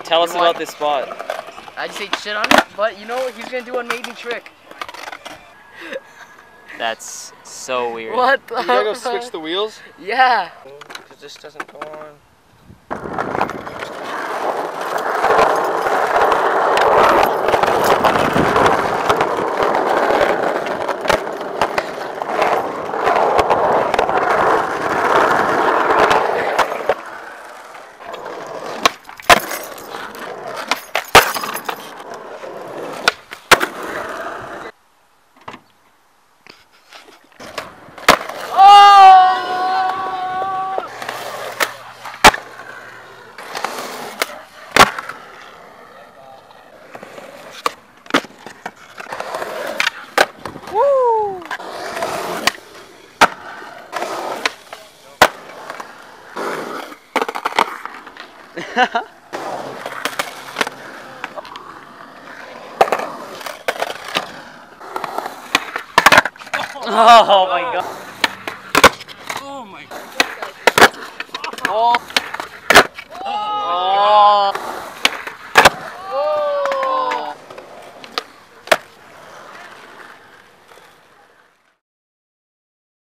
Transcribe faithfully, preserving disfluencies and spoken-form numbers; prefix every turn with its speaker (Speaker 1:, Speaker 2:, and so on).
Speaker 1: Tell us about this spot.
Speaker 2: I just ate shit on it, but you know what? He's gonna do an amazing trick.
Speaker 1: That's so weird.
Speaker 2: What the?
Speaker 3: You gotta go switch the wheels?
Speaker 2: Yeah.
Speaker 3: Because this doesn't go on.
Speaker 1: Oh my god.
Speaker 3: Oh my god. Oh.